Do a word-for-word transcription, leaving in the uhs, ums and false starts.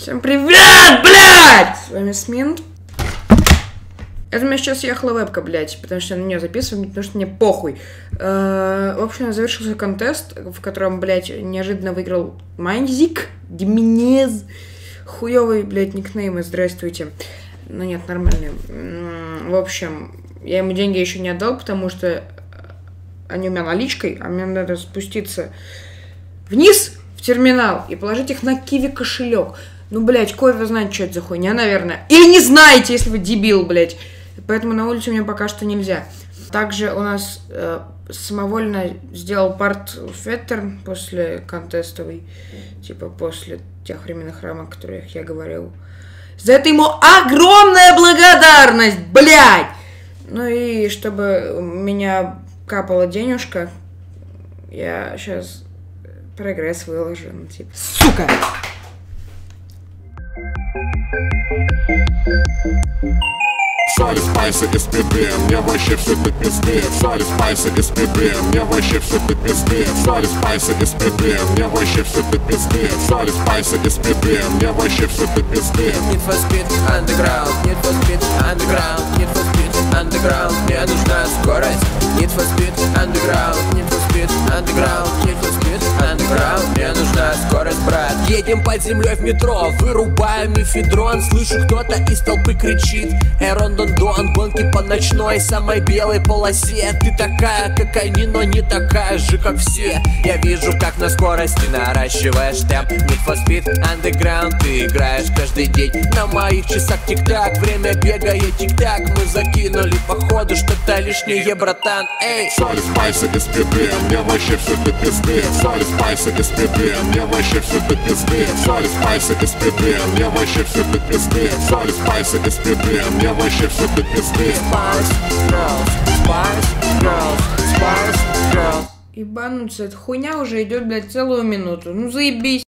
Всем привет, блядь! С вами Сминт. Это у меня сейчас ехала вебка, блядь, потому что я на нее записываю, потому что мне похуй. Э-э- в общем, завершился контест, в котором, блядь, неожиданно выиграл Майнзик, Гименез. Хуёвый, блядь, никнеймы, здравствуйте. Ну нет, нормальный. В общем, я ему деньги еще не отдал, потому что они у меня наличкой, а мне надо спуститься вниз в терминал и положить их на Киви кошелек. Ну, блядь, кой вы знаете, что это за хуйня, наверное. Или не знаете, если вы дебил, блядь. Поэтому на улицу мне пока что нельзя. Также у нас э, самовольно сделал парт Феттер после контестовой. Типа после тех временных рамок, о которых я говорил. За это ему огромная благодарность, блядь! Ну и чтобы у меня капала денежка, я сейчас прогресс выложу. Ну, типа, сука! Соли, спайсы и спиды, мне вообще все до пизды. Соли, спайсы и спиды, мне вообще все до пизды. Соли, спайсы и спиды, мне вообще все до пизды. Соли, спайсы и спиды, мне вообще все до пизды. Need for Speed Underground, Need for Speed Underground, Need for Speed Underground, мне нужна скорость. Need for Speed Underground, Need for Speed Underground, Need for Speed Underground, мне нужна скорость, брат. Едем под землей в метро, вырубаем мефедрон. Слышу, кто-то из толпы кричит: Эй, Рондон-Дон, гонки по ночной, самой белой полосе. Ты такая, как они, но не такая же, как все. Я вижу, как на скорости наращиваешь темп. Need for Speed Underground, ты играешь каждый день. На моих часах тик-так, время бегает тик-так. Мы закинули походу что-то лишнее, братан, эй. Соли, спайсы и спиды, мне вообще все до пизды. Соли, спайсы и спиды, мне вообще все до пизды. Соли, спайсы и спиды, мне вообще все до пизды. Соли, спайсы и спиды, мне вообще все до пизды. Spice Girls, Spice Girls, Spice Girls. Ебануться, эта хуйня уже идет, блядь, целую минуту. Ну заебись.